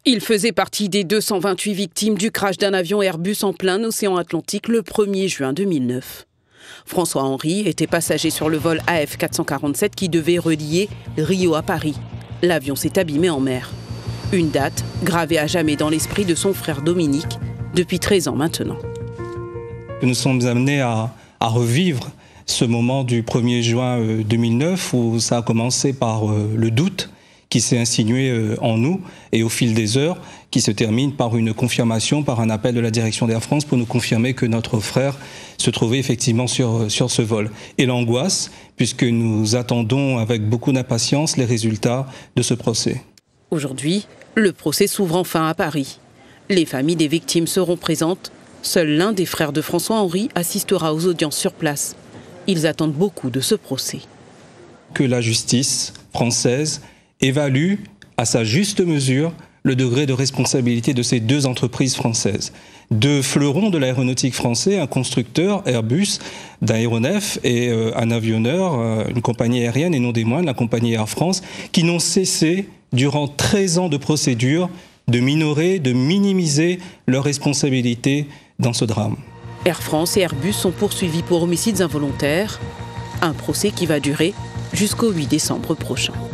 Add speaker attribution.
Speaker 1: Il faisait partie des 228 victimes du crash d'un avion Airbus en plein océan Atlantique le 1er juin 2009. François Henry était passager sur le vol AF 447 qui devait relier Rio à Paris. L'avion s'est abîmé en mer. Une date gravée à jamais dans l'esprit de son frère Dominique depuis 13 ans maintenant.
Speaker 2: Nous sommes amenés à revivre ce moment du 1er juin 2009 où ça a commencé par le doute qui s'est insinué en nous et au fil des heures qui se termine par une confirmation, par un appel de la direction d'Air France pour nous confirmer que notre frère se trouvait effectivement sur ce vol. Et l'angoisse, puisque nous attendons avec beaucoup d'impatience les résultats de ce procès.
Speaker 1: Aujourd'hui, le procès s'ouvre enfin à Paris. Les familles des victimes seront présentes. Seul l'un des frères de François Henry assistera aux audiences sur place. Ils attendent beaucoup de ce procès.
Speaker 2: Que la justice française évalue à sa juste mesure le degré de responsabilité de ces deux entreprises françaises. Deux fleurons de l'aéronautique français, un constructeur, Airbus, d'aéronefs et un avionneur, une compagnie aérienne et non des moindres, la compagnie Air France, qui n'ont cessé, durant 13 ans de procédure, de minorer, de minimiser leurs responsabilités dans ce drame.
Speaker 1: Air France et Airbus sont poursuivis pour homicides involontaires, un procès qui va durer jusqu'au 8 décembre prochain.